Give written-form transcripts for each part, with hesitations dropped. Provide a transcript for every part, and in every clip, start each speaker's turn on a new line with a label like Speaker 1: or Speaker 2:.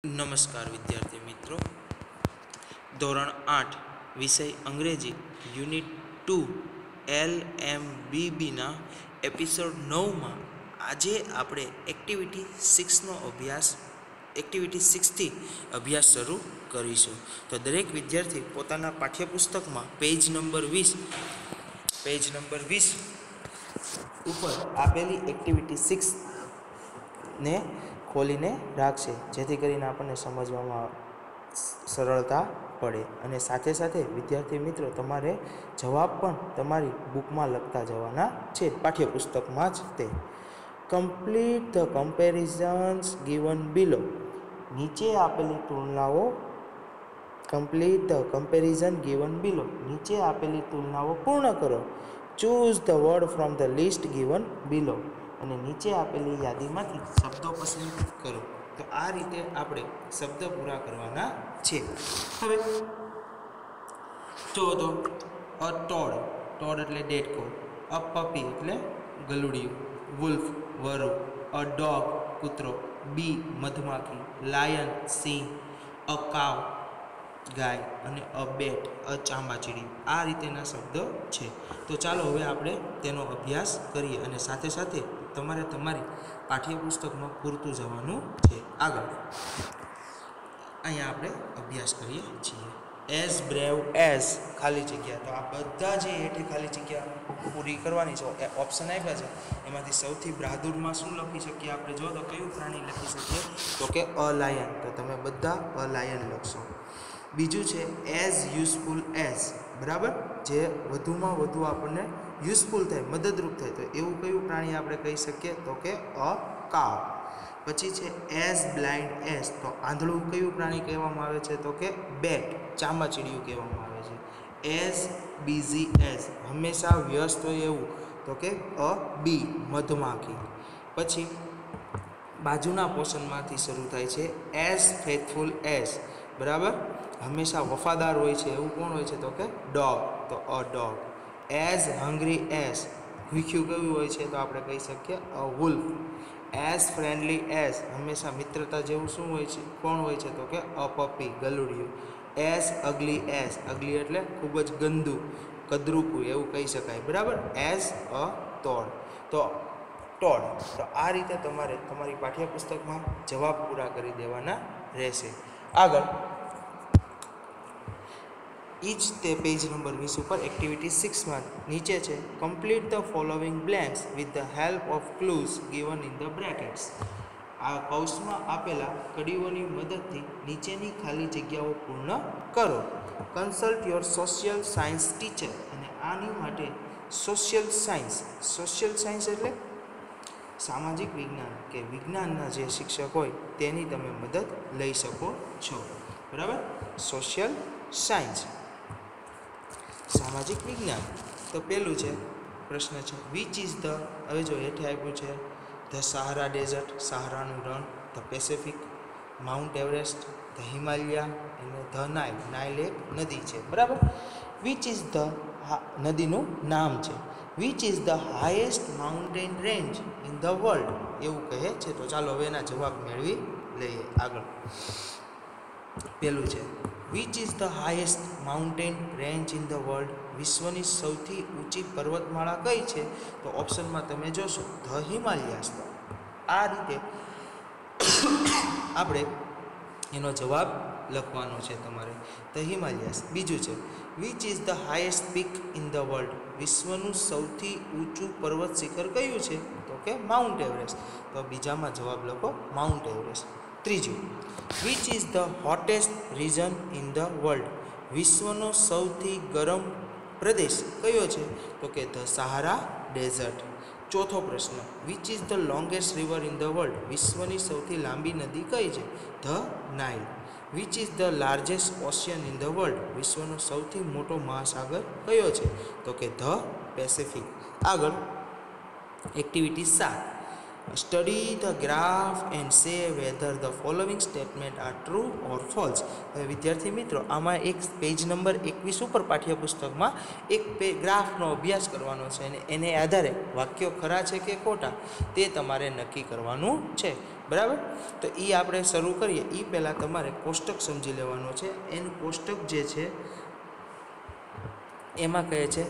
Speaker 1: નમસ્કાર વિદ્યાર્થી મિત્રો, ધોરણ 8 વિષય અંગ્રેજી યુનિટ 2 LMBBના એપિસોડ 9માં આજે આપણે એક્ટિવિટી 6થી અભ્યાસ શરૂ કરીશું. તો દરેક વિદ્યાર્થી પોતાના પાઠ્યપુસ્તકમાં પેજ નંબર 20 ઉપર આપેલી એક્ટિવિટી 6 ને ખોલીને રાખશે, જેથી કરીને આપણને સમજવામાં સરળતા પડે. અને સાથે સાથે વિદ્યાર્થી મિત્રો, તમારે જવાબ પણ તમારી બુકમાં લખતા જવાના છે, પાઠ્યપુસ્તકમાં જ તે. Complete the comparisons given below. નીચે આપેલી તુલનાઓ નીચે આપેલી તુલનાઓ પૂર્ણ કરો. Choose the word from the list given below. અને નીચે આપેલી યાદીમાંથી શબ્દો પસંદ કરો. તો આ રીતે આપણે શબ્દ પૂરા કરવાના છે. હવે જો તો અ ટોડ એટલે દેડકો, અ પપી એટલે ગલુડિયું, વુલ્ફ વરુ, અ ડોગ કૂતરો, બી મધમાખી, લાયન સિંહ, અ કાવ ગાય અને અ બેટ ચાંબાચીડી. આ રીતેના શબ્દો છે. તો ચાલો હવે આપણે તેનો અભ્યાસ કરીએ અને સાથે સાથે તમારે તમારી પાઠ્યપુસ્તકમાં પૂરતું જવાનું છે. આગળ અહીંયા આપણે અભ્યાસ કરીએ છીએ. એઝ બ્રેવ એઝ ખાલી જગ્યા. તો આ બધા જે હેઠે ખાલી જગ્યા પૂરી કરવાની છે, ઓપ્શન આપ્યા છે, એમાંથી સૌથી બહાદુરમાં શું લખી શકીએ આપણે? જો તો કયું પ્રાણી લખી શકીએ? તો કે અ લાયન. તો તમે બધા અ લાયન લખશો. બીજું છે એઝ યુઝફુલ એઝ, બરાબર, જે વધુમાં વધુ આપણને યુઝફુલ થાય, મદદરૂપ થાય, તો એવું કયું પ્રાણી આપણે કહી શકીએ? તો કે અ કાવ. પછી છે એઝ બ્લાઇન્ડ એઝ. તો આંધળું કયું પ્રાણી કહેવામાં આવે છે? તો કે બેટ, ચાંબાચીડિયું કહેવામાં આવે છે. એઝ બિઝી એઝ, હંમેશા વ્યસ્ત હોય એવું, તો કે અ બી, મધમાખી. પછી બાજુના પોર્શનમાંથી શરૂ થાય છે એઝ ફેથફુલ એઝ, બરાબર, હંમેશા વફાદાર હોય છે એવું કોણ હોય છે? તો કે ડોગ, તો a dog. As hungry as, ભૂખ્યું કયું હોય છે? તો આપણે કહી શકીએ a wolf. As friendly as, હંમેશા મિત્રતા જેવું શું હોય છે? કોણ હોય છે? તો કે અ પપી, ગલુડિયું. એઝ અગલી એઝ, અગલી એટલે ખૂબ જ ગંદુ, કદરૂપું એવું કહી શકાય, બરાબર. એઝ અ ટોડ, તો આ રીતે તમારે તમારી પાઠ્યપુસ્તકમાં જવાબ પૂરા કરી દેવાના રહેશે. આગળ તે પેજ નંબર 20 ઉપર એક્ટિવિટી 6માં નીચે છે complete the following blanks with the help of clues given in the brackets. આ કૌંસમાં આપેલા કડીઓની મદદથી નીચેની ખાલી જગ્યાઓ પૂર્ણ કરો. Consult your social science teacher. અને આની માટે સોશિયલ સાયન્સ એટલે સામાજિક વિજ્ઞાન કે વિજ્ઞાનના જે શિક્ષક હોય તેની તમે મદદ લઈ શકો છો, બરાબર. સોશિયલ સાયન્સ, સામાજિક વિજ્ઞાન. તો પહેલું છે પ્રશ્ન છે વિચ ઇઝ ધ, હવે જો હેઠે આપ્યું છે ધ સહારા ડેઝર્ટ, સહારાનું રણ, the Pacific, Mount Everest, the Himalaya અને ધ નાઇલ એક નદી છે, બરાબર. વિચ ઇઝ ધ, નદીનું નામ છે. Which is the highest mountain range in the world, એવું કહે છે. તો ચાલો હવે એના જવાબ મેળવી લઈએ. આગળ પેલું છે which is the highest mountain range in the world, વિશ્વની સૌથી ઊંચી પર્વતમાળા કઈ છે? તો ઓપ્શનમાં તમે જોશો ધ હિમાલયાસ. આ રીતે આપણે એનો જવાબ લખવાનો છે તમારે, ધ હિમાલયાસ. બીજું છે which is the highest peak in the world, વિશ્વનું સૌથી ઊંચું પર્વત શિખર કયું છે? તો કે માઉન્ટ એવરેસ્ટ. તો બીજામાં જવાબ લખો માઉન્ટ એવરેસ્ટ. ત્રીજું which is the hottest region in the world, વિશ્વનો સૌથી ગરમ પ્રદેશ કયો છે? તો કે ધ સહારા ડેઝર્ટ. ચોથો પ્રશ્ન which is the longest river in the world, વિશ્વની સૌથી લાંબી નદી કઈ છે? The Nile. Which is the largest ocean in the world, વિશ્વનો સૌથી મોટો મહાસાગર કયો છે? તો કે ધ પેસિફિક. આગળ activity 7 study the graph and say whether the following statement are true or false. હવે વિદ્યાર્થી મિત્રો આમાં એક પેજ નંબર 21 ઉપર પાઠ્યપુસ્તકમાં એક ગ્રાફનો અભ્યાસ કરવાનો છે અને એને આધારે વાક્યો ખરા છે કે ખોટા તે તમારે નક્કી કરવાનું છે. બરાબર, તો એ આપણે શરૂ કરીએ એ પહેલાં તમારે કોષ્ટક સમજી લેવાનો છે. એનું કોષ્ટક જે છે એમાં કહે છે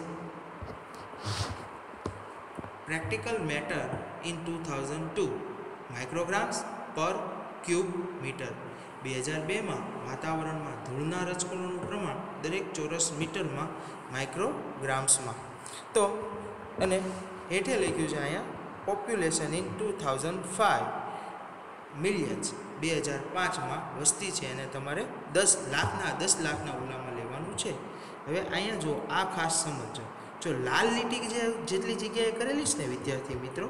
Speaker 1: પ્રેક્ટિકલ મેટર ઇન 2002 માઇક્રોગ્રામ્સ પર ક્યુબ મીટર. 2002માં વાતાવરણમાં ધૂળના રજકણોનું પ્રમાણ દરેક ચોરસ મીટરમાં માઇક્રોગ્રામ્સમાં. તો અને હેઠે લખ્યું છે અહીંયા પોપ્યુલેશન ઇન 2005 મિલિયન્સ. 2005માં વસ્તી છે એને તમારે 10 લાખના ઓલામાં લેવાનું છે. હવે અહીંયા જો આ ખાસ સમજો, જો લાલ લીટી જેટલી જગ્યાએ કરેલી છે ને વિદ્યાર્થી મિત્રો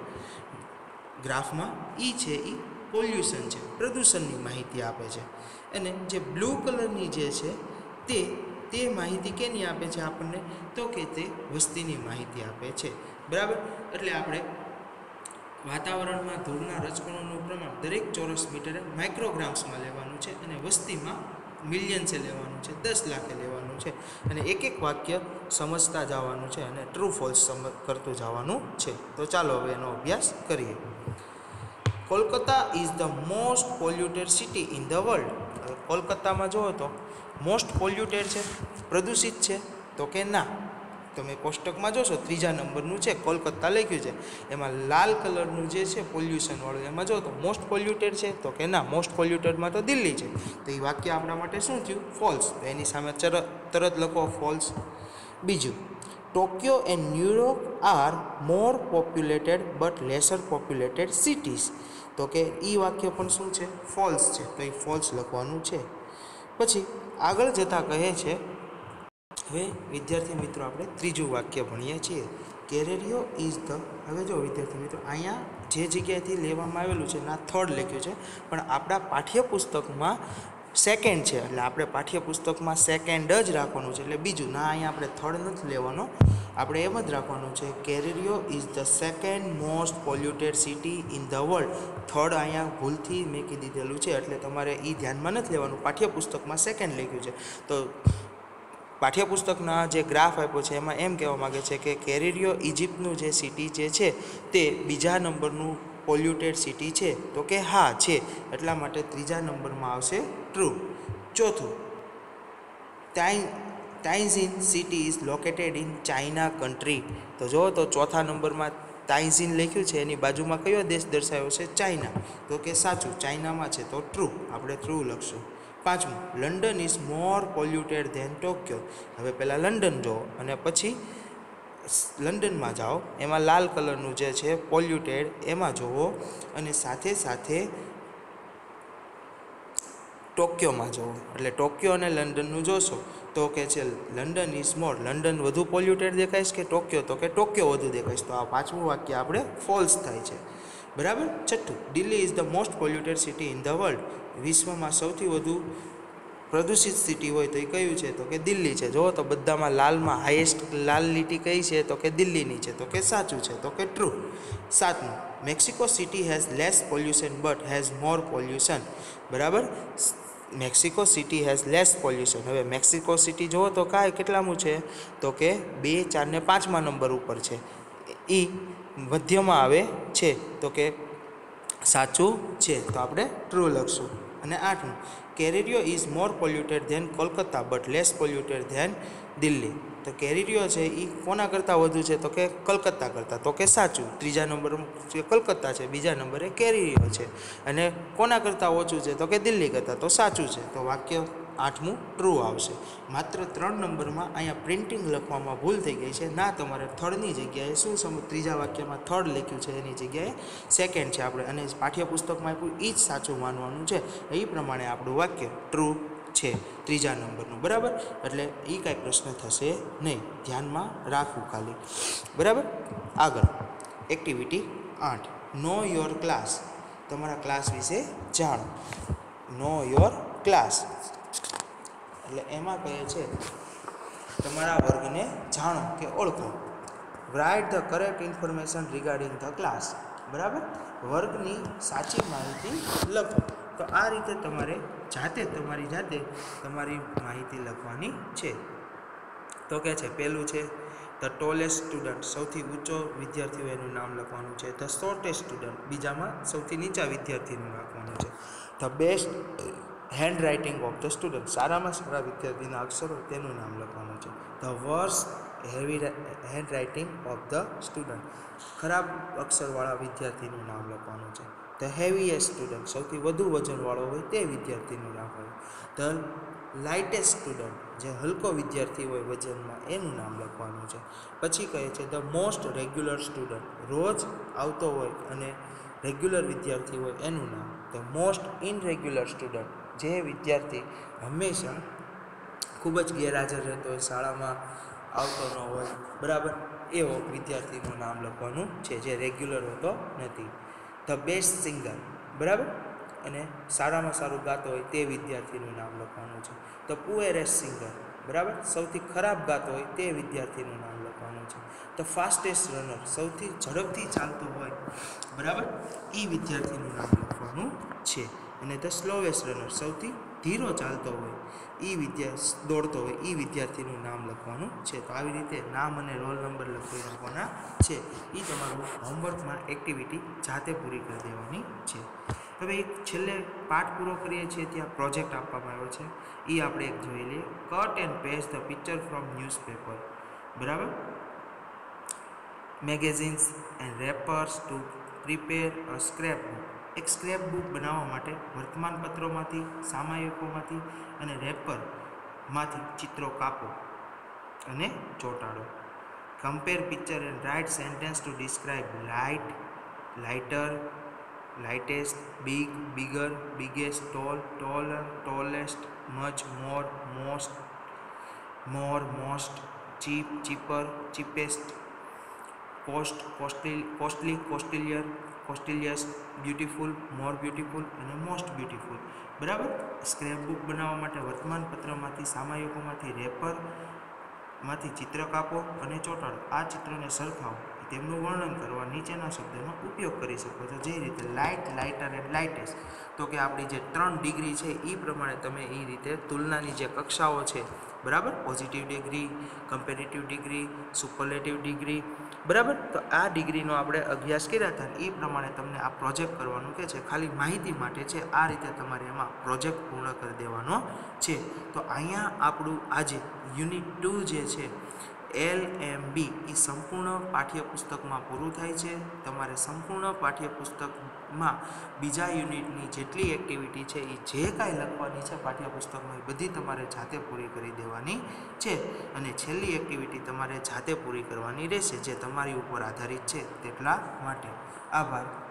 Speaker 1: ગ્રાફમાં એ છે એ પોલ્યુશન છે, પ્રદૂષણની માહિતી આપે છે. અને જે બ્લુ કલરની જે છે તે માહિતી કેની આપે છે આપણને, તો કે તે વસ્તીની માહિતી આપે છે. બરાબર, એટલે આપણે વાતાવરણમાં ધૂળના રજકણોનું પ્રમાણ દરેક ચોરસ મીટરે માઇક્રોગ્રામ્સમાં લેવાનું છે અને વસ્તીમાં મિલિયન્સે લેવાનું છે, 10 લાખે લેવાનું છે. અને એક એક વાક્ય સમજતા જવાનું છે અને ટ્રુ ફોલ્સ કરતું જવાનું છે. તો ચાલો હવે એનો અભ્યાસ કરીએ. Kolkata is the most polluted city in the world. કોલકાતામાં જુઓ તો મોસ્ટ પોલ્યુટેડ છે, પ્રદૂષિત છે, તો કે ના. તમે કોષ્ટકમાં જોશો 3જા નંબરનું છે કોલકાતા લખ્યું છે, એમાં લાલ કલરનું જે છે પોલ્યુશનવાળું એમાં જો તો મોસ્ટ પોલ્યુટેડ છે, તો કે ના મોસ્ટ પોલ્યુટેડમાં તો દિલ્હી છે. તો એ વાક્ય આપણા માટે શું થયું? ફોલ્સ. તો એની સામે તરત લખો ફોલ્સ. બીજું, Tokyo and New York are more populated but lesser populated cities. તો કે એ વાક્ય પણ શું છે? ફોલ્સ છે. તો એ ફોલ્સ લખવાનું છે. પછી આગળ જતાં કહે છે, હવે વિદ્યાર્થી મિત્રો આપણે 3જું વાક્ય ભણીએ છીએ. Cairo is the. હવે જો વિદ્યાર્થી મિત્રો અહીંયા જે જગ્યાએથી લેવામાં આવેલું છે ના થર્ડ લખ્યું છે, પણ આપણા પાઠ્યપુસ્તકમાં સેકન્ડ છે, એટલે આપણે પાઠ્યપુસ્તકમાં સેકન્ડ જ રાખવાનું છે, એટલે બીજું ના. અહીંયા આપણે થર્ડ નથી લેવાનો, આપણે એમ જ રાખવાનું છે Cairo is the second most polluted city in the world. Third અહીંયા ભૂલથી મેકી દીધેલું છે, એટલે તમારે એ ધ્યાનમાં નથી લેવાનું. પાઠ્યપુસ્તકમાં સેકન્ડ લખ્યું છે, તો પાઠ્યપુસ્તકના જે ગ્રાફ આપ્યો છે એમાં એમ કહેવા માગે છે કે કેરેરિયો ઇજિપ્તનું જે સિટી જે છે તે બીજા નંબરનું પોલ્યુટેડ સિટી છે, તો કે હા છે, એટલા માટે 3જા નંબરમાં આવશે ટ્રુ. ચોથું, Tianjin city is located in China country. તો જો તો ચોથા નંબરમાં તાઇઝીન લખ્યું છે, એની બાજુમાં કયો દેશ દર્શાવ્યો છે? ચાઇના. તો કે સાચું, ચાઇનામાં છે, તો ટ્રુ. આપણે ટ્રુ લખશું. 5મું, London is more polluted than Tokyo. હવે પહેલાં લંડન જુઓ અને પછી લંડનમાં જાઓ, એમાં લાલ કલરનું જે છે પોલ્યુટેડ એમાં જુઓ, અને સાથે સાથે ટોક્યોમાં જુઓ. એટલે ટોક્યો અને લંડનનું જોશો તો કે છે લંડન ઇઝ મોર. લંડન વધુ પોલ્યુટેડ દેખાઈશ કે ટોક્યો? તો કે ટોક્યો વધુ દેખાઈશ. તો આ 5મું વાક્ય આપણે ફોલ્સ થાય છે. બરાબર. 6થું, Delhi is the most polluted city in the world. વિશ્વમાં સૌથી વધુ પ્રદૂષિત સિટી હોય તો એ કયું છે? તો કે દિલ્હી છે. જુઓ તો બધામાં લાલમાં હાઈએસ્ટ લાલ લીટી કઈ છે? તો કે દિલ્હીની છે, તો કે સાચું છે, તો કે ટ્રુ. 7મું, Mexico city has less pollution but has more pollution. બરાબર, Mexico city has less pollution. હવે મેક્સિકો સિટી જુઓ તો કેટલામું છે? તો કે 2, 4 ને 5મા નંબર ઉપર છે, એ મધ્યમાં આવે છે, તો કે સાચું છે, તો આપણે ટ્રુ લખશું. અને 8મું, Cairo is more polluted than Kolkata but less polluted than Delhi. તો કેરેરિયો છે એ કોના કરતાં વધુ છે? તો કે કલકત્તા કરતાં, તો કે સાચું. 3જા નંબર કલકત્તા છે, બીજા નંબરે કેરેરિયો છે, અને કોના કરતાં ઓછું છે? તો કે દિલ્હી કરતાં, તો સાચું છે. તો વાક્ય 8મું ટ્રુ આવશે. માત્ર 3 નંબરમાં અહીંયા પ્રિન્ટિંગ લખવામાં ભૂલ થઈ ગઈ છે. ના, તમારે થર્ડની જગ્યાએ શું 3જા વાક્યમાં થર્ડ લખ્યું છે એની જગ્યાએ સેકન્ડ છે આપણે, અને પાઠ્યપુસ્તકમાં આપ્યું એ જ સાચું માનવાનું છે. એ પ્રમાણે આપણું વાક્ય ટ્રુ છે 3જા નંબરનું. બરાબર, એટલે એ કાંઈ પ્રશ્ન થશે નહીં, ધ્યાનમાં રાખવું ખાલી. બરાબર. આગળ એક્ટિવિટી 8, નો યોર ક્લાસ. તમારા ક્લાસ વિશે જાણો. નો યોર ક્લાસ એટલે એમાં કહે છે તમારા વર્ગને જાણો કે ઓળખો. Write the correct information regarding the class. બરાબર, વર્ગની સાચી માહિતી લખો. તો આ રીતે તમારે તમારી જાતે તમારી માહિતી લખવાની છે. તો કે છે પહેલું છે ધ ટોલેસ્ટ સ્ટુડન્ટ, સૌથી ઊંચો વિદ્યાર્થી હોય એનું નામ લખવાનું છે. ધ શોર્ટેસ્ટ સ્ટુડન્ટ, બીજામાં સૌથી નીચા વિદ્યાર્થીનું લખવાનું છે. The best handwriting of the student, સારામાં સારા વિદ્યાર્થીના અક્ષરો તેનું નામ લખવાનું છે. The worst handwriting of the student, ખરાબ અક્ષરવાળા વિદ્યાર્થીનું નામ લખવાનું છે. ધ હેવીએસ્ટ સ્ટુડન્ટ, સૌથી વધુ વજનવાળો હોય તે વિદ્યાર્થીનું નામ લખવાનું. ધ લાઇટેસ્ટ સ્ટુડન્ટ, જે હલકો વિદ્યાર્થી હોય વજનમાં, એનું નામ લખવાનું છે. પછી કહે છે ધ મોસ્ટ રેગ્યુલર સ્ટુડન્ટ, રોજ આવતો હોય અને રેગ્યુલર વિદ્યાર્થી હોય એનું નામ. ધ મોસ્ટ ઇનરેગ્યુલર સ્ટુડન્ટ, જે વિદ્યાર્થી હંમેશા ખૂબ જ ગેરહાજર રહેતો હોય, શાળામાં આવતો ન હોય, બરાબર, એવો વિદ્યાર્થીનું નામ લખવાનું છે, જે રેગ્યુલર હોતો નથી. ધ બેસ્ટ સિંગર, બરાબર, અને સારામાં સારું ગાતો હોય તે વિદ્યાર્થીનું નામ લખવાનું છે. ધ પુઅરેસ્ટ સિંગર, બરાબર, સૌથી ખરાબ ગાતો હોય તે વિદ્યાર્થીનું નામ લખવાનું છે. ધ ફાસ્ટેસ્ટ રનર, સૌથી ઝડપથી ચાલતું હોય, બરાબર, એ વિદ્યાર્થીનું નામ લખવાનું છે. અને ધ સ્લોવેસ્ટ રનર, સૌથી ધીરો ચાલતો હોય દોડતો હોય એ વિદ્યાર્થીનું નામ લખવાનું છે. તો આવી રીતે નામ અને રોલ નંબર લખી નાખવાના છે. એ તમારું હોમવર્કમાં એક્ટિવિટી જાતે પૂરી કરી દેવાની છે. હવે એક છેલ્લે પાઠ પૂરો કરીએ છીએ ત્યાં પ્રોજેક્ટ આપવામાં આવ્યો છે, એ આપણે એક જોઈ લઈએ. Cut and paste the picture from newspaper, બરાબર, magazines and wrappers to prepare a scrap book. એક સ્ક્રેપ બુક બનાવવા માટે વર્તમાનપત્રોમાંથી, સામયિકોમાંથી અને રેપરમાંથી ચિત્રો કાપો અને ચોંટાડો. Compare picture and write sentence to describe light, lighter, lightest, big, bigger, biggest, tall, taller, tallest, much, more, most, more, most, cheap, cheaper, cheapest, cost, costly, costlier, costliest, beautiful, more beautiful અને most beautiful. બરાબર, scrap book બનાવવા માટે વર્તમાનપત્રમાંથી, સામયિકોમાંથી, રેપરમાંથી ચિત્ર કાપો અને ચોંટાડો. આ ચિત્રોને સરખાવો, તેમનું વર્ણન કરવા નીચેના શબ્દોનો ઉપયોગ કરી શકો છો. જે રીતે લાઇટ, લાઇટર એન્ડ લાઇટેસ્ટ, તો કે આપણી જે 3 ડિગ્રી છે એ પ્રમાણે તમે એ રીતે તુલનાની જે કક્ષાઓ છે, બરાબર, positive degree, comparative degree, superlative degree, બરાબર, તો આ ડિગ્રીનો આપણે અભ્યાસ કર્યા હતા. એ પ્રમાણે તમને આ પ્રોજેક્ટ કરવાનું કે છે, ખાલી માહિતી માટે છે. આ રીતે તમારે એમાં પ્રોજેક્ટ પૂર્ણ કરી દેવાનો છે. તો અહીંયા આપણું આજે યુનિટ 2 જે છે LMB એ સંપૂર્ણ પાઠ્યપુસ્તકમાં પૂરું થાય છે. તમારે સંપૂર્ણ પાઠ્યપુસ્તકમાં બીજા યુનિટની જેટલી એક્ટિવિટી છે એ જે કાંઈ લખવાની છે પાઠ્યપુસ્તકમાં, એ બધી તમારે જાતે પૂરી કરી દેવાની છે. અને છેલ્લી એક્ટિવિટી તમારે જાતે પૂરી કરવાની રહેશે, જે તમારી ઉપર આધારિત છે તેટલા માટે. આભાર.